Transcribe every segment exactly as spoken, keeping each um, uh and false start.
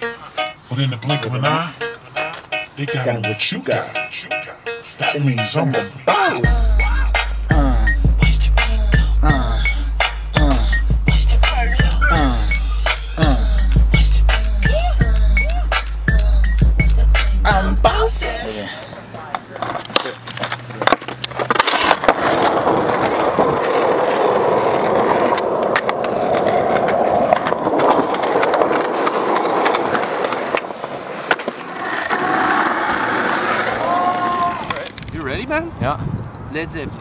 But in the blink of an eye, they got what you got. That means I'm about it. Uh, uh, uh, uh, uh. I'm bossy. Yeah. You ready, man? Ja. Led Zeppelin.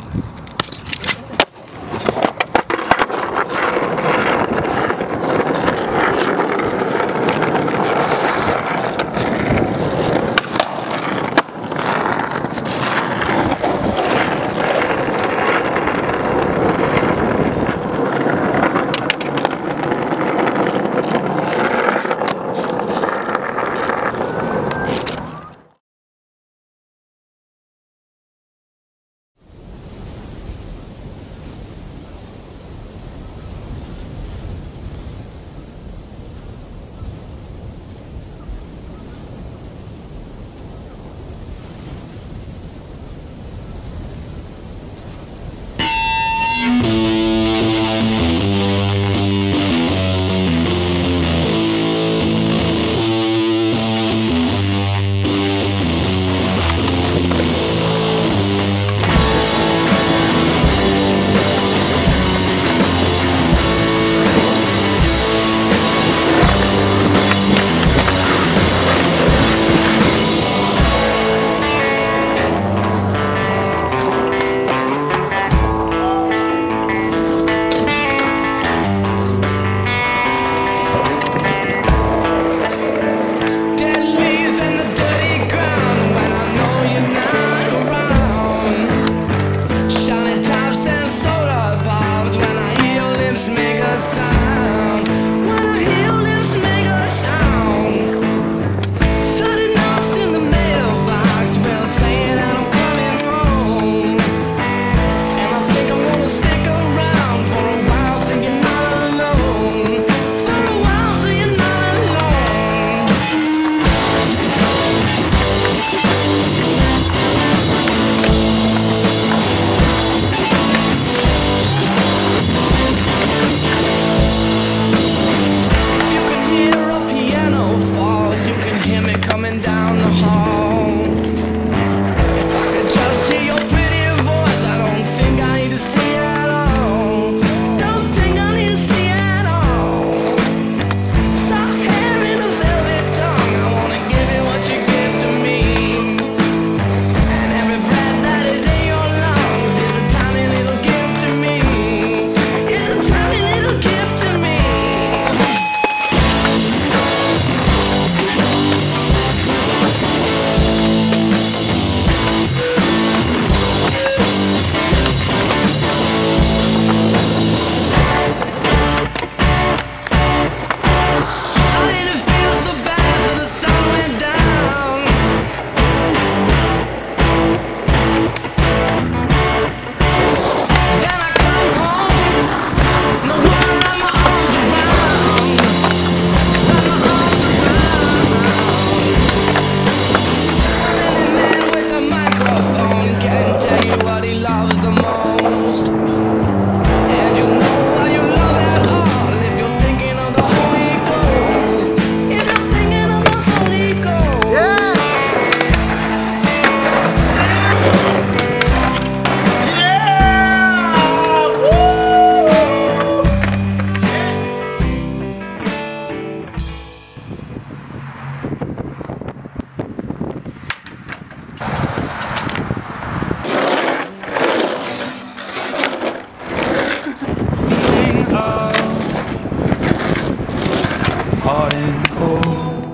hot and cold.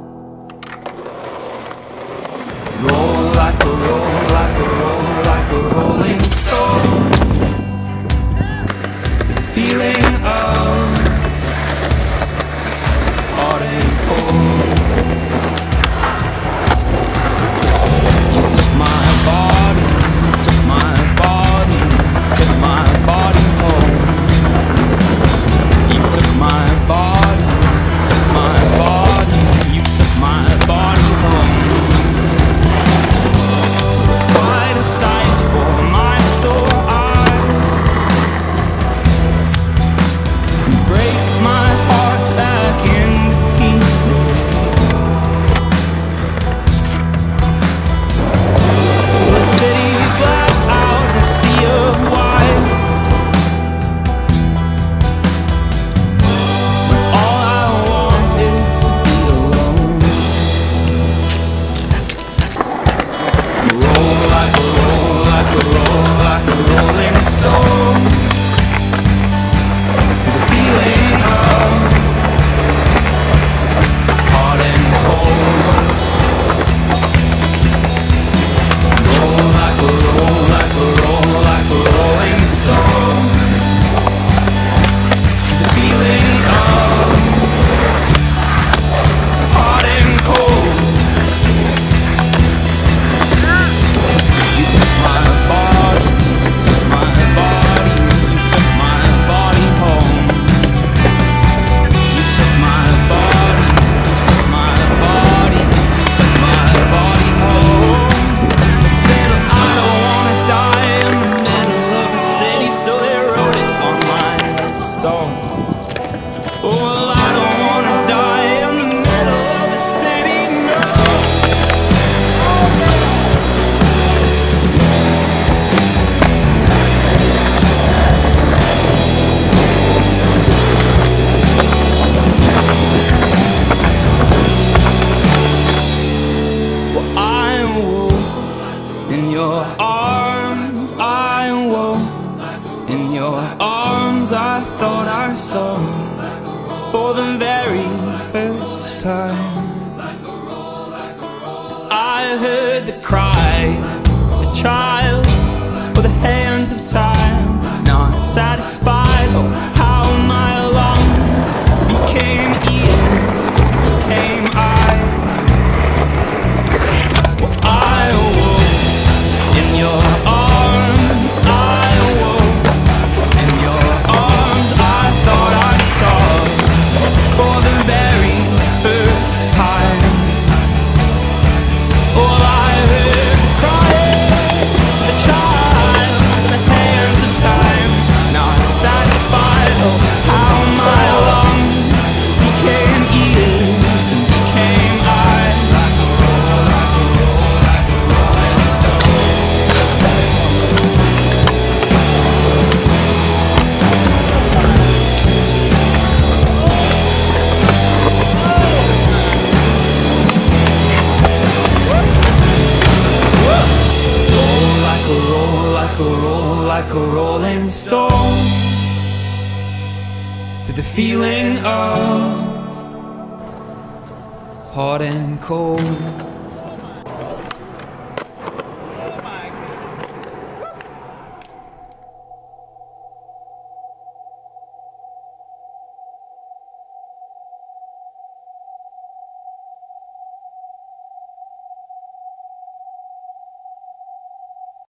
Roll like a roll, like a roll, like a rolling stone. Feeling of hot and cold. You took my body, took my body, took my body home. You took my body, took my body. for the very first time. I heard the cry of a child with the hands of time, not satisfied. Oh, how my lungs became Ian, became I. Well, I awoke in your arms, I awoke in your arms. I thought I saw for the very first time. All I heard crying was the child with the hands of time, not satisfied. Oh, how my lungs became ears and became I. Like a roll, like a roll, like a rolling stone. Roll like a roll, like a roll, like a rolling stone. To the feeling of hot and cold.